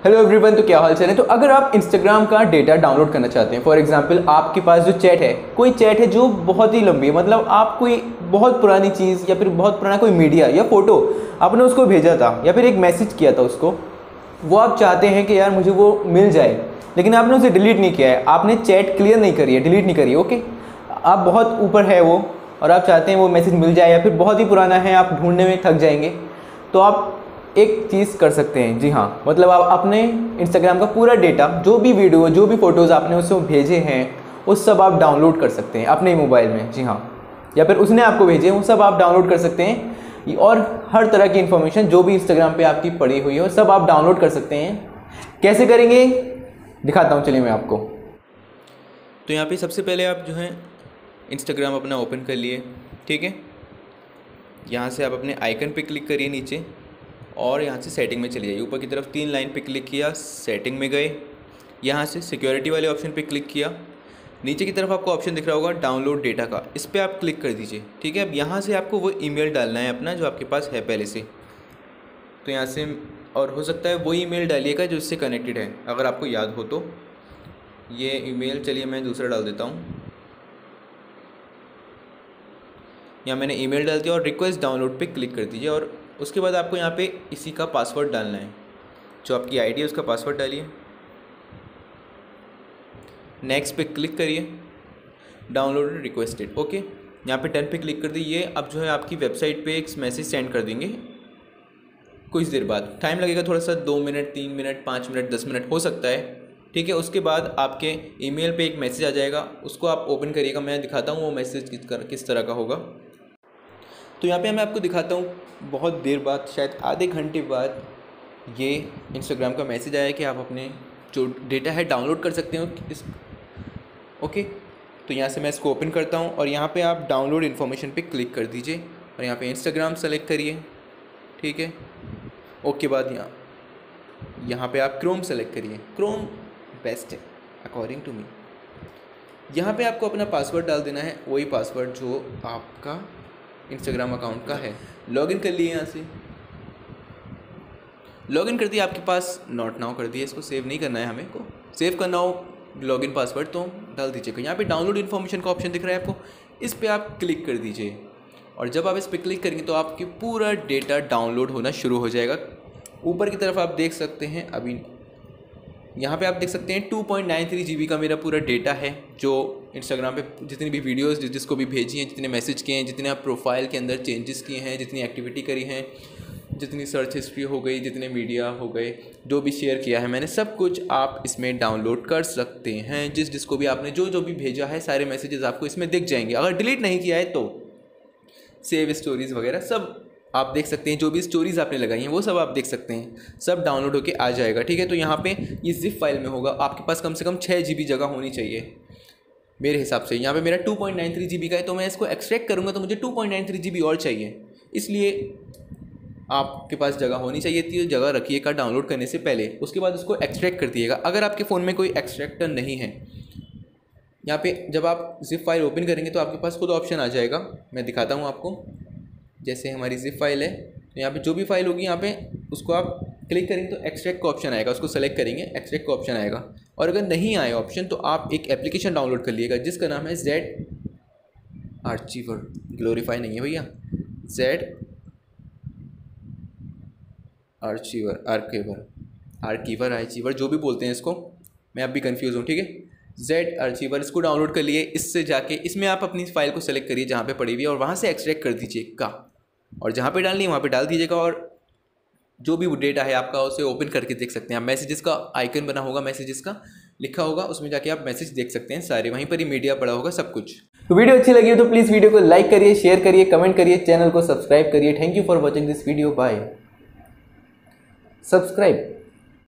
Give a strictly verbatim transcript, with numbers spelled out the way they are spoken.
Hello everyone, तो क्या हाल चाल है। तो अगर आप इंस्टाग्राम का डेटा डाउनलोड करना चाहते हैं, फॉर एग्जांपल आपके पास जो चैट है, कोई चैट है जो बहुत ही लंबी है, मतलब आप कोई बहुत पुरानी चीज़ या फिर बहुत पुराना कोई मीडिया या फोटो आपने उसको भेजा था या फिर एक मैसेज किया था उसको, वो आप चाहते हैं कि यार मुझे वो मिल जाए, लेकिन आपने उसे डिलीट नहीं किया है, आपने चैट क्लियर नहीं करी है, डिलीट नहीं करी है। ओके, आप बहुत ऊपर है वो और आप चाहते हैं वो मैसेज मिल जाए, या फिर बहुत ही पुराना है, आप ढूंढने में थक जाएंगे, तो आप एक चीज़ कर सकते हैं। जी हाँ, मतलब आप अपने इंस्टाग्राम का पूरा डेटा, जो भी वीडियो जो भी फ़ोटोज़ आपने उसको भेजे हैं, वो सब आप डाउनलोड कर सकते हैं अपने मोबाइल में। जी हाँ, या फिर उसने आपको भेजे वो सब आप डाउनलोड कर सकते हैं, और हर तरह की इन्फॉर्मेशन जो भी इंस्टाग्राम पे आपकी पड़ी हुई है सब आप डाउनलोड कर सकते हैं। कैसे करेंगे दिखाता हूँ, चलिए मैं आपको। तो यहाँ पे सबसे पहले आप जो है इंस्टाग्राम अपना ओपन कर लिए, ठीक है। यहाँ से आप अपने आइकन पे क्लिक करिए नीचे, और यहाँ से सेटिंग में चले जाइए। ऊपर की तरफ तीन लाइन पे क्लिक किया, सेटिंग में गए, यहाँ से सिक्योरिटी वाले ऑप्शन पे क्लिक किया। नीचे की तरफ आपको ऑप्शन दिख रहा होगा डाउनलोड डेटा का, इस पर आप क्लिक कर दीजिए, ठीक है। अब यहाँ से आपको वो ईमेल डालना है अपना जो आपके पास है पहले से, तो यहाँ से, और हो सकता है वो ईमेल डालिएगा जो इससे कनेक्टेड है, अगर आपको याद हो तो। ये ईमेल, चलिए मैं दूसरा डाल देता हूँ। यहाँ मैंने ईमेल डाल दिया और रिक्वेस्ट डाउनलोड पे क्लिक कर दीजिए, और उसके बाद आपको यहाँ पे इसी का पासवर्ड डालना है, जो आपकी आईडी है उसका पासवर्ड डालिए। नेक्स्ट पे क्लिक करिए, डाउनलोड रिक्वेस्टेड, ओके। यहाँ पे डन पे क्लिक कर दीजिए। अब जो है आपकी वेबसाइट पे एक मैसेज सेंड कर देंगे कुछ देर बाद, टाइम लगेगा थोड़ा सा, दो मिनट तीन मिनट पाँच मिनट दस मिनट हो सकता है, ठीक है। उसके बाद आपके ईमेल पे एक मैसेज आ जाएगा, उसको आप ओपन करिएगा। मैं दिखाता हूँ वो मैसेज किस किस तरह का होगा। तो यहाँ पे मैं आपको दिखाता हूँ, बहुत देर बाद, शायद आधे घंटे बाद, ये इंस्टाग्राम का मैसेज आया कि आप अपने जो डेटा है डाउनलोड कर सकते हो इस, ओके। तो यहाँ से मैं इसको ओपन करता हूँ, और यहाँ पे आप डाउनलोड इन्फॉर्मेशन पे क्लिक कर दीजिए, और यहाँ पे इंस्टाग्राम सेलेक्ट करिए, ठीक है। ओके, बाद यहाँ यहाँ पे आप क्रोम सेलेक्ट करिए, क्रोम बेस्ट है अकॉर्डिंग टू मी। यहाँ पे आपको अपना पासवर्ड डाल देना है, वही पासवर्ड जो आपका इंस्टाग्राम अकाउंट का है। लॉगिन कर लिए, यहाँ से लॉगिन कर दिया, आपके पास नॉट नाउ कर दिया, इसको सेव नहीं करना है हमें को, सेव करना हो लॉगिन पासवर्ड तो डाल दीजिएगा। यहाँ पे डाउनलोड इन्फॉर्मेशन का ऑप्शन दिख रहा है आपको, इस पर आप क्लिक कर दीजिए, और जब आप इस पर क्लिक करेंगे तो आपकी पूरा डेटा डाउनलोड होना शुरू हो जाएगा। ऊपर की तरफ आप देख सकते हैं, अभी यहाँ पे आप देख सकते हैं two point nine three G B का मेरा पूरा डेटा है, जो इंस्टाग्राम पे जितनी भी वीडियोस जिस जिसको भी भेजी हैं, जितने मैसेज किए हैं, जितने आप प्रोफाइल के अंदर चेंजेस किए हैं, जितनी एक्टिविटी करी हैं, जितनी सर्च हिस्ट्री हो गई, जितने मीडिया हो गए, जो भी शेयर किया है मैंने, सब कुछ आप इसमें डाउनलोड कर सकते हैं। जिस जिसको भी आपने जो जो भी भेजा है, सारे मैसेजेस आपको इसमें दिख जाएंगे। अगर डिलीट नहीं किया है तो सेव स्टोरीज़ वगैरह सब आप देख सकते हैं, जो भी स्टोरीज़ आपने लगाई हैं वो सब आप देख सकते हैं, सब डाउनलोड होके आ जाएगा, ठीक है। तो यहाँ पे ये जिप फाइल में होगा, आपके पास कम से कम छः जी बी जगह होनी चाहिए मेरे हिसाब से। यहाँ पे मेरा two point nine three G B का है, तो मैं इसको एक्सट्रैक्ट करूँगा तो मुझे two point nine three G B और चाहिए, इसलिए आपके पास जगह होनी चाहिए थी, जगह रखिएगा डाउनलोड करने से पहले। उसके बाद उसको एक्सट्रैक्ट कर दिएगा। अगर आपके फ़ोन में कोई एक्सट्रैक्टर नहीं है, यहाँ पे जब आप जिप फाइल ओपन करेंगे तो आपके पास खुद ऑप्शन आ जाएगा, मैं दिखाता हूँ आपको। जैसे हमारी जिप फाइल है, तो यहाँ पे जो भी फाइल होगी, यहाँ पे उसको आप क्लिक करेंगे तो एक्सट्रैक्ट का ऑप्शन आएगा, उसको सेलेक्ट करेंगे, एक्सट्रैक्ट का ऑप्शन आएगा। और अगर नहीं आए ऑप्शन तो आप एक एप्लीकेशन डाउनलोड कर लीजिएगा जिसका नाम है जेड आर्चीवर, ग्लोरीफाई नहीं है भैया, Z archiver, archiver, archiver archiver जो भी बोलते हैं इसको, मैं अब भी कंफ्यूज हूँ, ठीक है। जेड आर्चीवर, इसको डाउनलोड कर लिए। इससे जाके इसमें आप अपनी फाइल को सेलेक्ट करिए जहाँ पे पड़ी हुई है, और वहाँ से एक्सट्रैक्ट कर दीजिएगा, और जहाँ पे डालनी है वहाँ पे डाल दीजिएगा, और जो भी डेटा है आपका उसे ओपन करके देख सकते हैं आप। मैसेजेस का आइकन बना होगा, मैसेजेस का लिखा होगा, उसमें जाके आप मैसेज देख सकते हैं सारे, वहीं पर ही मीडिया पड़ा होगा, सब कुछ। तो वीडियो अच्छी लगी हो तो प्लीज़ वीडियो को लाइक करिए, शेयर करिए, कमेंट करिए, चैनल को सब्सक्राइब करिए। Thank you for watching this video, bye. Subscribe.